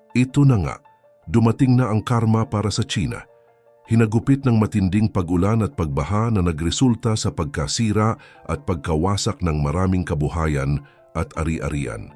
Ito na nga, dumating na ang karma para sa China. Hinagupit ng matinding pag-ulan at pagbaha na nagresulta sa pagkasira at pagkawasak ng maraming kabuhayan at ari-arian.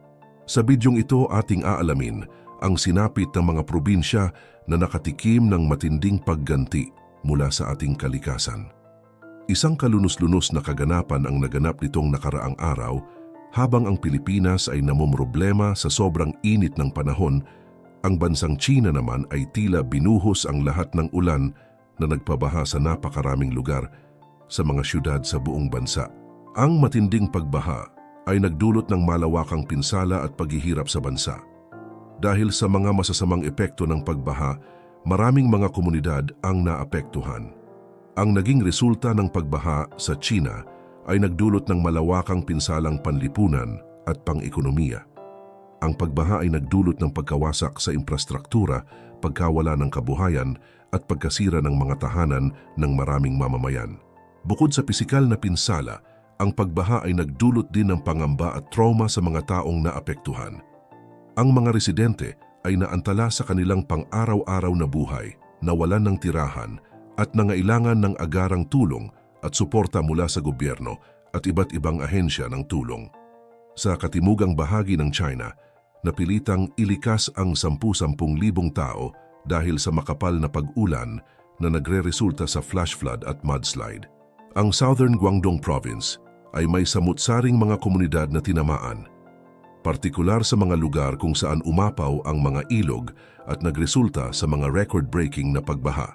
Sa bidyong ito ating aalamin ang sinapit ng mga probinsya na nakatikim ng matinding pagganti mula sa ating kalikasan. Isang kalunos-lunos na kaganapan ang naganap nitong nakaraang araw habang ang Pilipinas ay namumroblema sa sobrang init ng panahon. Ang bansang China naman ay tila binuhos ang lahat ng ulan na nagpabaha sa napakaraming lugar sa mga syudad sa buong bansa. Ang matinding pagbaha ay nagdulot ng malawakang pinsala at paghihirap sa bansa. Dahil sa mga masasamang epekto ng pagbaha, maraming mga komunidad ang naapektuhan. Ang naging resulta ng pagbaha sa China ay nagdulot ng malawakang pinsalang panlipunan at pang-ekonomiya. Ang pagbaha ay nagdulot ng pagkawasak sa infrastruktura, pagkawala ng kabuhayan at pagkasira ng mga tahanan ng maraming mamamayan. Bukod sa pisikal na pinsala, ang pagbaha ay nagdulot din ng pangamba at trauma sa mga taong naapektuhan. Ang mga residente ay naantala sa kanilang pang-araw-araw na buhay, nawalan ng tirahan at nangailangan ng agarang tulong at suporta mula sa gobyerno at iba't ibang ahensya ng tulong. Sa katimugang bahagi ng China, napilitang ilikas ang 10,000 tao dahil sa makapal na pag-ulan na nagre-resulta sa flash flood at mudslide. Ang Southern Guangdong Province ay may samut-saring mga komunidad na tinamaan, partikular sa mga lugar kung saan umapaw ang mga ilog at nagresulta sa mga record-breaking na pagbaha.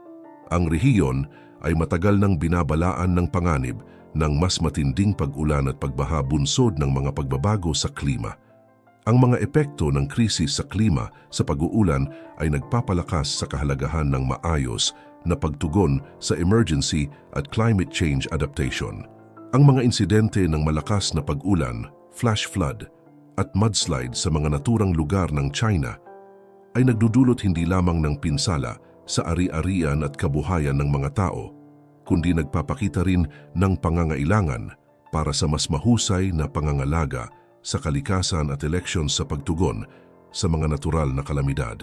Ang rehiyon ay matagal nang binabalaan ng panganib ng mas matinding pag-ulan at pagbaha bunsod ng mga pagbabago sa klima. Ang mga epekto ng krisis sa klima sa pag-uulan ay nagpapalakas sa kahalagahan ng maayos na pagtugon sa emergency at climate change adaptation. Ang mga insidente ng malakas na pag-ulan, flash flood at mudslide sa mga naturang lugar ng China ay nagdudulot hindi lamang ng pinsala sa ari-arian at kabuhayan ng mga tao, kundi nagpapakita rin ng pangangailangan para sa mas mahusay na pangangalaga sa kalikasan at eleksyon sa pagtugon sa mga natural na kalamidad.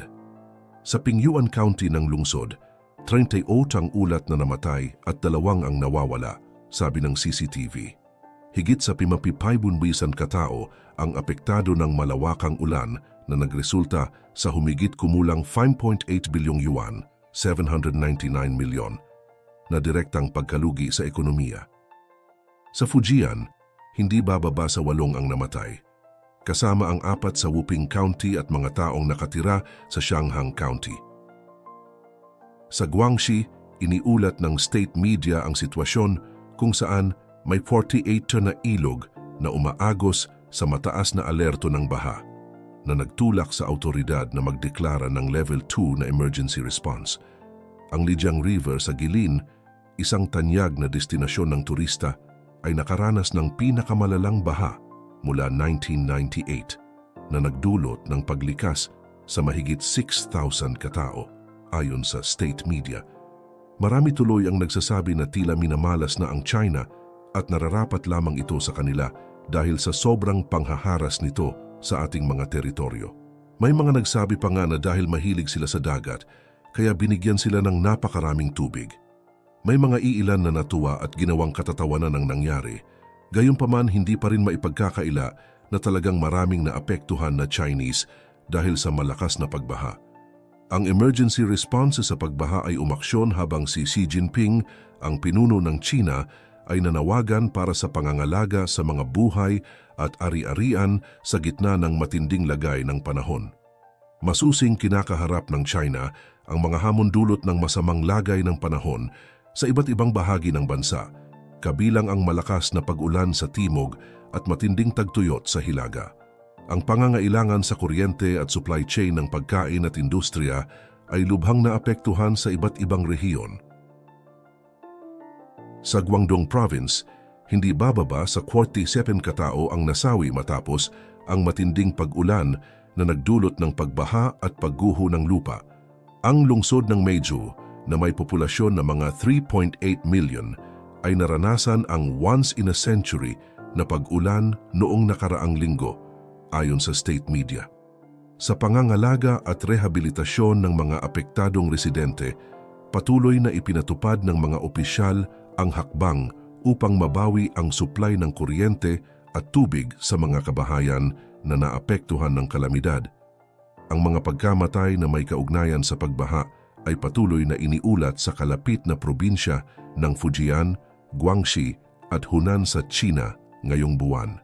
Sa Pingyuan County ng lungsod, 38 ang ulat na namatay at 2 ang nawawala, sabi ng CCTV. Higit sa 55,000 katao ang apektado ng malawakang ulan na nagresulta sa humigit kumulang 5.8 bilyong yuan, 799 milyon, na direktang pagkalugi sa ekonomiya. Sa Fujian, hindi bababa sa 8 ang namatay, kasama ang 4 sa Wuping County at mga taong nakatira sa Shanghang County. Sa Guangxi, iniulat ng state media ang sitwasyon kung saan may 48 na ilog na umaagos sa mataas na alerto ng baha, na nagtulak sa autoridad na magdeklara ng Level 2 na emergency response. Ang Lijiang River sa Guilin, isang tanyag na destinasyon ng turista, ay nakaranas ng pinakamalalang baha mula 1998 na nagdulot ng paglikas sa mahigit 6,000 katao, ayon sa state media. Marami tuloy ang nagsasabi na tila minamalas na ang China at nararapat lamang ito sa kanila dahil sa sobrang panghaharas nito sa ating mga teritoryo. May mga nagsabi pa nga na dahil mahilig sila sa dagat, kaya binigyan sila ng napakaraming tubig. May mga iilan na natuwa at ginawang katatawanan ng nangyari, gayunpaman hindi pa rin maipagkakaila na talagang maraming naapektuhan na Chinese dahil sa malakas na pagbaha. Ang emergency response sa pagbaha ay umaksyon habang si Xi Jinping, ang pinuno ng China, ay nanawagan para sa pangangalaga sa mga buhay at ari-arian sa gitna ng matinding lagay ng panahon. Masusing kinakaharap ng China ang mga hamon dulot ng masamang lagay ng panahon sa iba't ibang bahagi ng bansa, kabilang ang malakas na pag-ulan sa timog at matinding tagtuyot sa hilaga. Ang pangangailangan sa kuryente at supply chain ng pagkain at industriya ay lubhang naapektuhan sa iba't ibang rehiyon. Sa Guangdong Province, hindi bababa sa 47 katao ang nasawi matapos ang matinding pag-ulan na nagdulot ng pagbaha at pagguho ng lupa. Ang lungsod ng Meizhou, na may populasyon na mga 3.8 million, ay naranasan ang once-in-a-century na pag-ulan noong nakaraang linggo, ayon sa state media. Sa pangangalaga at rehabilitasyon ng mga apektadong residente, patuloy na ipinatupad ng mga opisyal ang hakbang upang mabawi ang supply ng kuryente at tubig sa mga kabahayan na naapektuhan ng kalamidad. Ang mga pagkamatay na may kaugnayan sa pagbaha ay patuloy na iniulat sa kalapit na probinsya ng Fujian, Guangxi at Hunan sa China ngayong buwan.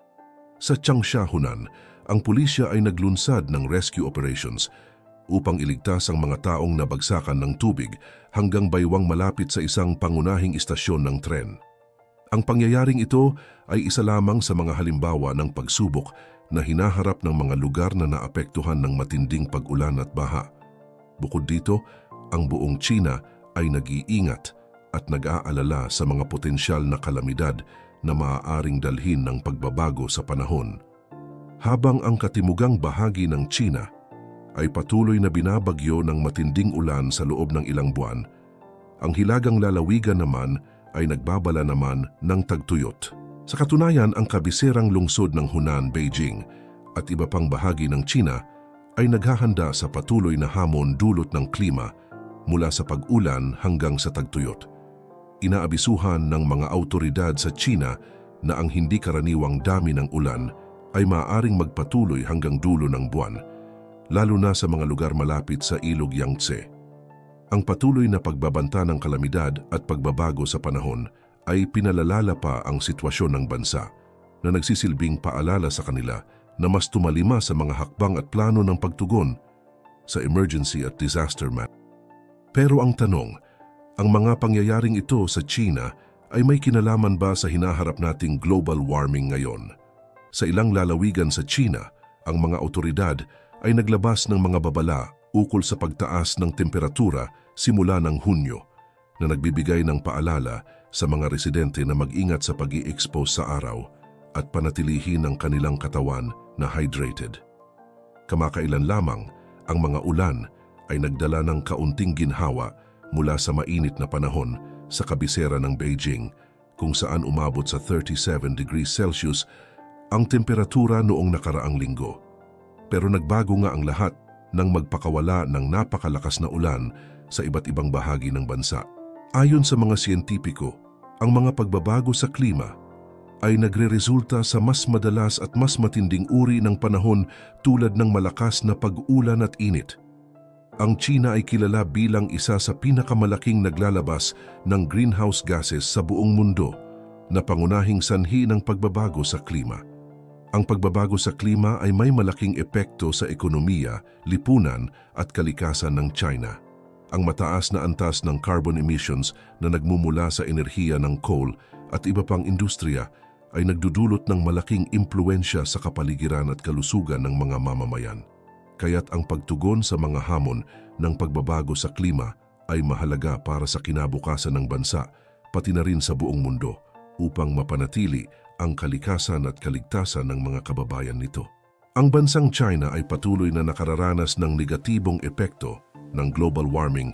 Sa Changsha, Hunan, ang pulisya ay naglunsad ng rescue operations upang iligtas ang mga taong nabagsakan ng tubig hanggang baywang malapit sa isang pangunahing istasyon ng tren. Ang pangyayaring ito ay isa lamang sa mga halimbawa ng pagsubok na hinaharap ng mga lugar na naapektuhan ng matinding pag-ulan at baha. Bukod dito, ang buong China ay nag-iingat at nag-aalala sa mga potensyal na kalamidad na maaaring dalhin ng pagbabago sa panahon. Habang ang katimugang bahagi ng China ay patuloy na binabagyo ng matinding ulan sa loob ng ilang buwan, ang hilagang lalawigan naman ay nagbabala naman ng tagtuyot. Sa katunayan, ang kabiserang lungsod ng Hunan, Beijing at iba pang bahagi ng China ay naghahanda sa patuloy na hamon dulot ng klima mula sa pag-ulan hanggang sa tagtuyot. Inaabisuhan ng mga awtoridad sa China na ang hindi karaniwang dami ng ulan ay maaaring magpatuloy hanggang dulo ng buwan, lalo na sa mga lugar malapit sa ilog Yangtze. Ang patuloy na pagbabanta ng kalamidad at pagbabago sa panahon ay pinalalala pa ang sitwasyon ng bansa na nagsisilbing paalala sa kanila na mas tumalima sa mga hakbang at plano ng pagtugon sa emergency at disaster management. Pero ang tanong, ang mga pangyayaring ito sa China ay may kinalaman ba sa hinaharap nating global warming ngayon? Sa ilang lalawigan sa China, ang mga awtoridad ay naglabas ng mga babala ukol sa pagtaas ng temperatura simula ng Hunyo na nagbibigay ng paalala sa mga residente na mag-ingat sa pag-i-expose sa araw at panatilihin ang kanilang katawan na hydrated. Kamakailan lamang, ang mga ulan ay nagdala ng kaunting ginhawa mula sa mainit na panahon sa kabisera ng Beijing, kung saan umabot sa 37 degrees Celsius ang temperatura noong nakaraang linggo. Pero nagbago nga ang lahat nang magpakawala ng napakalakas na ulan sa iba't ibang bahagi ng bansa. Ayon sa mga siyentipiko, ang mga pagbabago sa klima ay nagreresulta sa mas madalas at mas matinding uri ng panahon tulad ng malakas na pag-ulan at init. Ang China ay kilala bilang isa sa pinakamalaking naglalabas ng greenhouse gases sa buong mundo na pangunahing sanhi ng pagbabago sa klima. Ang pagbabago sa klima ay may malaking epekto sa ekonomiya, lipunan at kalikasan ng China. Ang mataas na antas ng carbon emissions na nagmumula sa enerhiya ng coal at iba pang industriya ay nagdudulot ng malaking impluensya sa kapaligiran at kalusugan ng mga mamamayan. Kaya't ang pagtugon sa mga hamon ng pagbabago sa klima ay mahalaga para sa kinabukasan ng bansa, pati na rin sa buong mundo, upang mapanatili ang kalikasan at kaligtasan ng mga kababayan nito. Ang bansang China ay patuloy na nakararanas ng negatibong epekto ng global warming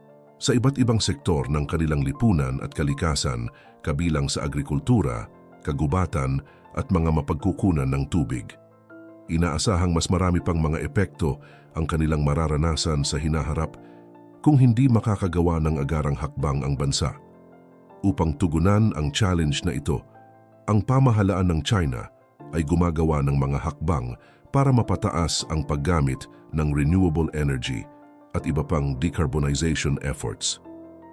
sa iba't ibang sektor ng kanilang lipunan at kalikasan, kabilang sa agrikultura, kagubatan at mga mapagkukunan ng tubig. Inaasahang mas marami pang mga epekto ang kanilang mararanasan sa hinaharap kung hindi makakagawa ng agarang hakbang ang bansa. Upang tugunan ang challenge na ito, ang pamahalaan ng China ay gumagawa ng mga hakbang para mapataas ang paggamit ng renewable energy at iba pang decarbonization efforts.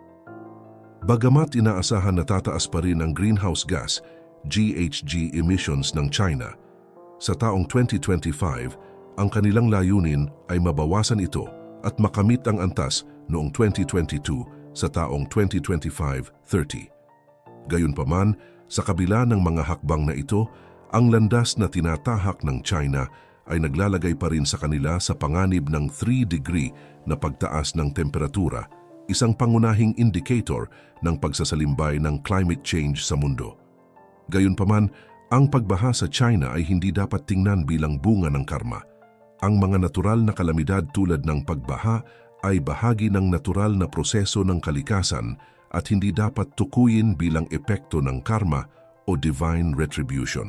Bagamat inaasahan na tataas pa rin ang greenhouse gas (GHG) emissions ng China, sa taong 2025, ang kanilang layunin ay mabawasan ito at makamit ang antas noong 2022 sa taong 2025-30. Gayunpaman, sa kabila ng mga hakbang na ito, ang landas na tinatahak ng China ay naglalagay pa rin sa kanila sa panganib ng 3-degree na pagtaas ng temperatura, isang pangunahing indicator ng pagsasalimbay ng climate change sa mundo. Gayunpaman, ang pagbaha sa China ay hindi dapat tingnan bilang bunga ng karma. Ang mga natural na kalamidad tulad ng pagbaha ay bahagi ng natural na proseso ng kalikasan at hindi dapat tukuyin bilang epekto ng karma o divine retribution.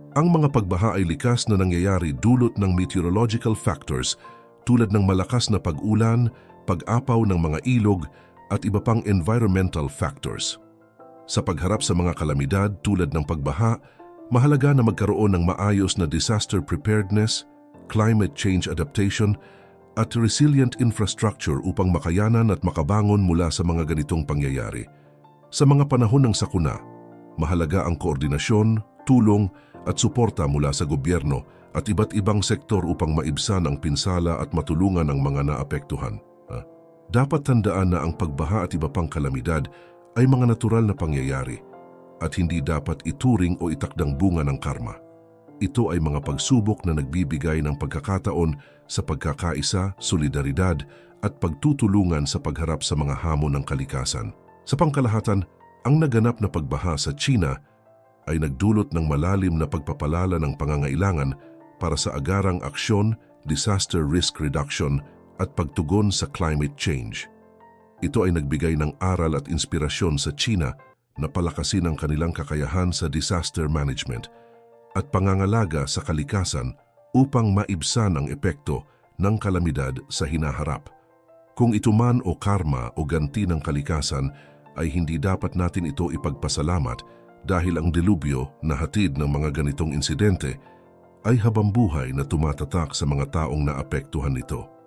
Ang mga pagbaha ay likas na nangyayari dulot ng meteorological factors tulad ng malakas na pag-ulan, pag-apaw ng mga ilog at iba pang environmental factors. Sa pagharap sa mga kalamidad tulad ng pagbaha, mahalaga na magkaroon ng maayos na disaster preparedness, climate change adaptation at resilient infrastructure upang makayanan at makabangon mula sa mga ganitong pangyayari. Sa mga panahon ng sakuna, mahalaga ang koordinasyon, tulong at suporta mula sa gobyerno at iba't ibang sektor upang maibsan ang pinsala at matulungan ang mga naapektuhan. Dapat tandaan na ang pagbaha at iba pang kalamidad ay mga natural na pangyayari at hindi dapat ituring o itakdang bunga ng karma. Ito ay mga pagsubok na nagbibigay ng pagkakataon sa pagkakaisa, solidaridad at pagtutulungan sa pagharap sa mga hamon ng kalikasan. Sa pangkalahatan, ang naganap na pagbaha sa China ay nagdulot ng malalim na pagpapalala ng pangangailangan para sa agarang aksyon, disaster risk reduction at pagtugon sa climate change. Ito ay nagbigay ng aral at inspirasyon sa China na palakasin ang kanilang kakayahan sa disaster management at pangangalaga sa kalikasan upang maibsan ang epekto ng kalamidad sa hinaharap. Kung ito man o karma o ganti ng kalikasan, ay hindi dapat natin ito ipagpasalamat dahil ang delubyo na hatid ng mga ganitong insidente ay habambuhay na tumatatak sa mga taong naapektuhan nito.